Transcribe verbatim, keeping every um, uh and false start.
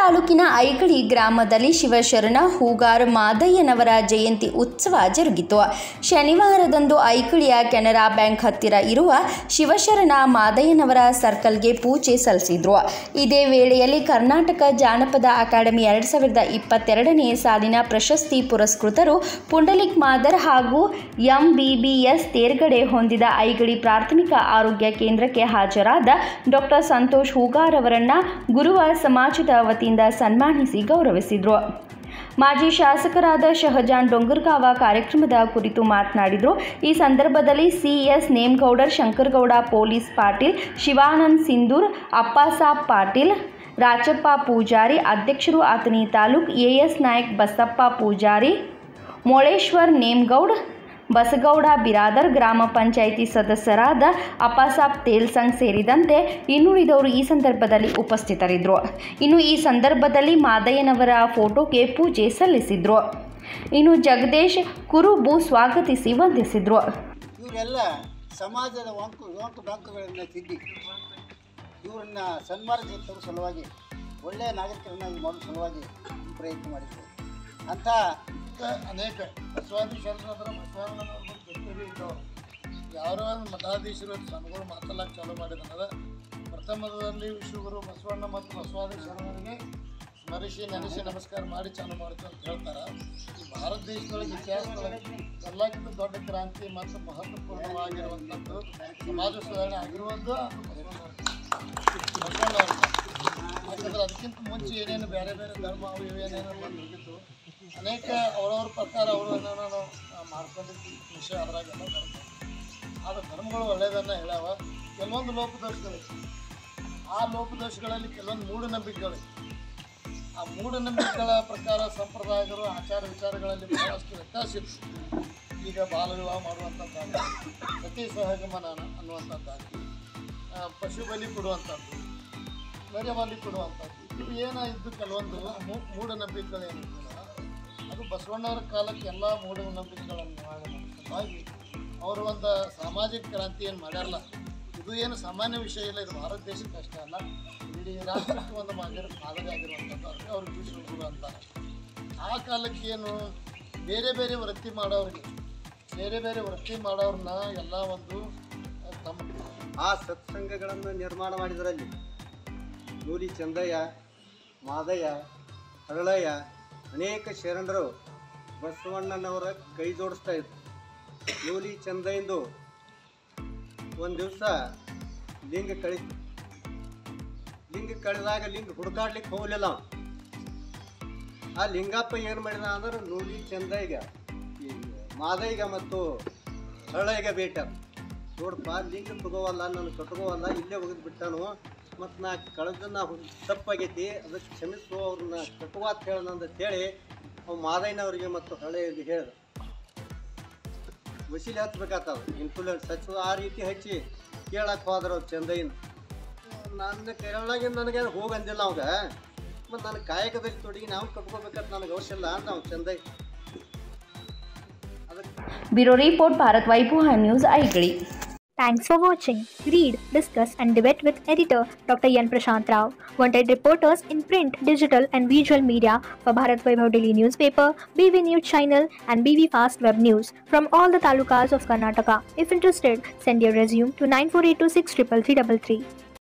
ತಾಲೂಕಿನ ಐಕಳಿ ಗ್ರಾಮದಲ್ಲಿ ಶಿವಶರಣ ಹೂಗಾರ್ ಮಾದಯ್ಯನವರ ಜಯಂತಿ ಉತ್ಸವ ಜರುಗಿತು. ಶನಿವಾರದಂದು ಐಕಳಿಯ ಕೆನರಾ ಬ್ಯಾಂಕ್ ಹತ್ತಿರ ಇರುವ ಶಿವಶರಣ ಮಾದಯ್ಯನವರ ಸರ್ಕಲ್ಗೆ ಪೂಜೆ ಸಲ್ಲಿಸಿದ್ರು. ಇದೇ ವೇಳೆಯಲ್ಲಿ ಕರ್ನಾಟಕ ಜಾನಪದ ಅಕಾಡೆಮಿ ಎರಡು ಸಾವಿರದ ಇಪ್ಪತ್ತೆರಡನೇ ಸಾಲಿನ ಪ್ರಶಸ್ತಿ ಪುರಸ್ಕೃತರು ಪುಂಡಲಿಕ್ ಮಾದರ್ ಹಾಗೂ ಎಂಬಿಬಿಎಸ್ ತೇರ್ಗಡೆ ಹೊಂದಿದ ಐಕಳಿ ಪ್ರಾಥಮಿಕ ಆರೋಗ್ಯ ಕೇಂದ್ರಕ್ಕೆ ಹಾಜರಾದ ಡಾಕ್ಟರ್ ಸಂತೋಷ್ ಹೂಗಾರ್ ಅವರನ್ನು ಗುರುವಾರ ಸಮಾಜದ ವತಿಯಿಂದ ಸನ್ಮಾನಿಸಿ ಗೌರವಿಸಿದರು. ಮಾಜಿ ಶಾಸಕರಾದ ಶಹಜಾನ್ ಡೊಂಗರ್ಗಾವ ಕಾರ್ಯಕ್ರಮದ ಕುರಿತು ಮಾತನಾಡಿದರು. ಈ ಸಂದರ್ಭದಲ್ಲಿ ಸಿಎಸ್ ನೇಮಗೌಡರ್, ಶಂಕರಗೌಡ ಪೊಲೀಸ್ ಪಾಟೀಲ್, ಶಿವಾನಂದ್ ಸಿಂಧೂರ್, ಅಪ್ಪಾಸಾಬ್ ಪಾಟೀಲ್, ರಾಚಪ್ಪ ಪೂಜಾರಿ, ಅಧ್ಯಕ್ಷರು ಅಥಣಿ ತಾಲೂಕ್, ಎಎಸ್ ನಾಯಕ್, ಬಸಪ್ಪ ಪೂಜಾರಿ, ಮೋಳೇಶ್ವರ್ ನೇಮಗೌಡ್, ಬಸಗೌಡ ಬಿರಾದರ್, ಗ್ರಾಮ ಪಂಚಾಯಿತಿ ಸದಸ್ಯರಾದ ಅಪ್ಪಾಸಾಬ್ ತೇಲ್ಸಂಗ್ ಸೇರಿದಂತೆ ಇನ್ನುಳಿದವರು ಈ ಸಂದರ್ಭದಲ್ಲಿ ಉಪಸ್ಥಿತರಿದ್ದರು. ಇನ್ನು ಈ ಸಂದರ್ಭದಲ್ಲಿ ಮಾದಯ್ಯನವರ ಫೋಟೋಗೆ ಪೂಜೆ ಸಲ್ಲಿಸಿದ್ರು. ಇನ್ನು ಜಗದೀಶ್ ಕುರುಬು ಸ್ವಾಗತಿಸಿ ವಂದಿಸಿದ್ರು. ಇವರೆಲ್ಲ ಸಮಾಜದ ವಂಕು ವಂಕು ಡೊಂಕುಗಳನ್ನು ತಿದ್ದಿ ಇವರನ್ನ ಸನ್ಮಾನಿಸುವ ಸಲುವಾಗಿ ಒಳ್ಳೆಯ ನಾಗರಿಕರನ್ನಾಗಿ ಮಾಡುವ ಸಲುವಾಗಿ ಪ್ರಯತ್ನ ಮಾಡಿದ್ರು. ಅಂಥ ಅನೇಕ ಬಸವಾದಿ ಶರಣರ ಬಸವಣ್ಣನವ್ರ ಜೊತೆಗೆ ಇದ್ದವರು ಯಾರೋ ಒಂದು ಮಠಾಧೀಶರು ಸ್ವಾಮಿಗಳು ಮಾತಾಡಕ್ಕೆ ಚಾಲೂ ಮಾಡಿದಾರೆ. ಪ್ರಥಮದಲ್ಲಿ ವಿಶ್ವಗುರು ಬಸವಣ್ಣ ಮತ್ತು ಬಸವಾದಿ ಶರಣರಿಗೆ ಸ್ಮರಿಸಿ ನೆನೆಸಿ ನಮಸ್ಕಾರ ಮಾಡಿ ಚಾಲೂ ಮಾಡ್ತೀವಿ ಅಂತ ಹೇಳ್ತಾರೆ. ಈ ಭಾರತ ದೇಶದೊಳಗೆ ಇತಿಹಾಸದೊಳಗೆ ಎಲ್ಲಕ್ಕಿಂತ ದೊಡ್ಡ ಕ್ರಾಂತಿ ಮತ್ತು ಮಹತ್ವಪೂರ್ಣವಾಗಿರುವಂಥದ್ದು ಸಮಾಜ ಸುಧಾರಣೆ ಆಗಿರುವುದು ಬಸವಣ್ಣವ್ರ. ಯಾಕಂದ್ರೆ ಅದಕ್ಕಿಂತ ಮುಂಚೆ ಏನೇನು ಬೇರೆ ಬೇರೆ ಧರ್ಮ ಅವು ಇವೇನೇನೋ ಬಂದು ಹೋಗಿದ್ದು ಅನೇಕ ಅವರವ್ರ ಪ್ರಕಾರ ಅವರು ಏನೇನೋ ಮಾಡ್ಕೊಂಡಿದ್ದ ವಿಷಯ ಅದರಾಗೆಲ್ಲ ಧರ್ಮ. ಆದರೆ ಧರ್ಮಗಳು ಒಳ್ಳೆಯದನ್ನು ಹೇಳ್ಯಾವ. ಕೆಲವೊಂದು ಲೋಪದೋಷಗಳಿವೆ. ಆ ಲೋಪದೋಷಗಳಲ್ಲಿ ಕೆಲವೊಂದು ಮೂಢನಂಬಿಕೆಗಳು, ಆ ಮೂಢನಂಬಿಕೆಗಳ ಪ್ರಕಾರ ಸಂಪ್ರದಾಯಗಳು ಆಚಾರ ವಿಚಾರಗಳಲ್ಲಿ ಬಹಳಷ್ಟು ವ್ಯತ್ಯಾಸ ಇತ್ತು. ಈಗ ಬಾಲ ವಿವಾಹ ಮಾಡುವಂಥದ್ದಾಗಲಿ, ಸತಿ ಸಹಗಮನ ಅನ್ನುವಂಥದ್ದಾಗಲಿ, ಪಶು ಬಲಿ ಕೊಡುವಂಥದ್ದು, ನರೆ ಬಲಿ ಕೊಡುವಂಥದ್ದು, ಇವು ಏನಾಯಿದ್ದು ಕೆಲವೊಂದು ಮೂಢನಂಬಿಕೆಗಳೇನಿತ್ತು ಅದು ಬಸವಣ್ಣವರ ಕಾಲಕ್ಕೆ ಎಲ್ಲ ಮೂಢನಂಬಿಕೆಗಳನ್ನು ಹಾಗೆ ಅವರು ಒಂದು ಸಾಮಾಜಿಕ ಕ್ರಾಂತಿ ಏನು ಮಾಡ್ಯಾರಲ್ಲ, ಇದು ಏನು ಸಾಮಾನ್ಯ ವಿಷಯ ಇಲ್ಲ. ಇದು ಭಾರತ ದೇಶಕ್ಕೆ ಅಷ್ಟೇ ಅಲ್ಲ, ಇಡೀ ರಾಷ್ಟ್ರಕ್ಕೆ ಒಂದು ಮಾದರಿ ಮಾದರಿ ಆಗಿರುವಂಥದ್ದು. ಅದಕ್ಕೆ ಅವ್ರಿಗೆ ವಿಶ್ವಗುರು ಅಂತಾರೆ. ಆ ಕಾಲಕ್ಕೆ ಏನು ಬೇರೆ ಬೇರೆ ವೃತ್ತಿ ಮಾಡೋರಿಗೆ ಬೇರೆ ಬೇರೆ ವೃತ್ತಿ ಮಾಡೋರನ್ನ ಎಲ್ಲ ಒಂದು ತಮ್ಮ ಆ ಸತ್ಸಂಗಗಳನ್ನು ನಿರ್ಮಾಣ ಮಾಡಿದರಲ್ಲಿ ನೂಲಿ ಚಂದಯ್ಯ, ಮಾದಯ್ಯ, ಹರಳಯ್ಯ ಅನೇಕ ಶರಣರು ಬಸವಣ್ಣನವರ ಕೈ ಜೋಡಿಸ್ತಾ ಇದ್ರು. ನೂಲಿ ಚಂದಯ್ಯಂದು ಒಂದು ದಿವಸ ಲಿಂಗ ಕಳಿತು. ಲಿಂಗ ಕಳೆದಾಗ ಲಿಂಗ ಹುಡುಕಾಡ್ಲಿಕ್ಕೆ ಹೋಗಲಿಲ್ಲ. ಆ ಲಿಂಗಪ್ಪ ಏನು ಮಾಡಿದ ಅಂದ್ರೆ ನೂಲಿ ಚಂದಯ್ಯಗ ಈ ಮಾದಯ್ಯಗ ಮತ್ತು ಹರಳಯ್ಯಗ ಭೇಟ ನೋಡಪ್ಪ, ಲಿಂಗ ತಗೋವಲ್ಲ, ನಾನು ಕಟ್ಕೋವಲ್ಲ, ಇಲ್ಲೇ ಒಗೆದು ಬಿಟ್ಟಾನು, ಮತ್ತು ನಾ ಕಳೆದನ್ನ ತಪ್ಪಾಗೈತಿ, ಅದಕ್ಕೆ ಕ್ಷಮಿಸು, ಅವ್ರನ್ನ ಕಟ್ಟುವ ಅಂತ ಹೇಳೋಣ ಹೇಳಿ ಅವು ಮಾದಯ್ಯನವರಿಗೆ ಮತ್ತು ಹಳೆಯವರಿಗೆ ಹೇಳಿದ್ರು. ವಸೀಲಿ ಹಚ್ಬೇಕಾಗ್ತದ ಇನ್ಫ್ಲೂಯೆನ್ಸ್ ಹಚ್ಚೋದು. ಆ ರೀತಿ ಹಚ್ಚಿ ಕೇಳಕ್ಕೆ ಹೋದ್ರೆ ಅವ್ರು ಚಂದಯ್ಯನ. ನನ್ನ ಕೇಳಾಗಿಂದ ನನಗೆ ಹೋಗಿ ಅಂದಿಲ್ಲ ಅವಾಗ, ಮತ್ತು ನನ್ನ ಕಾಯಕದಲ್ಲಿ ತೊಡಗಿ ನಾವು ಕಟ್ಕೋಬೇಕಂತ ನನಗೆ ಅವಶ್ಯ ಇಲ್ಲ ಅಂತ ಅವ್ನು Chandayya. Bureau report, Bharat Vaibhav news, Aikali. Thanks for watching. Read, discuss and debate with editor Doctor Yan Prashant Rao. Wanted reporters in print, digital and visual media for Bharat Vaibhav Daily Newspaper, B V News Channel and B V Fast Web News from all the talukas of Karnataka. If interested, send your resume to nine four eight two six three three three three.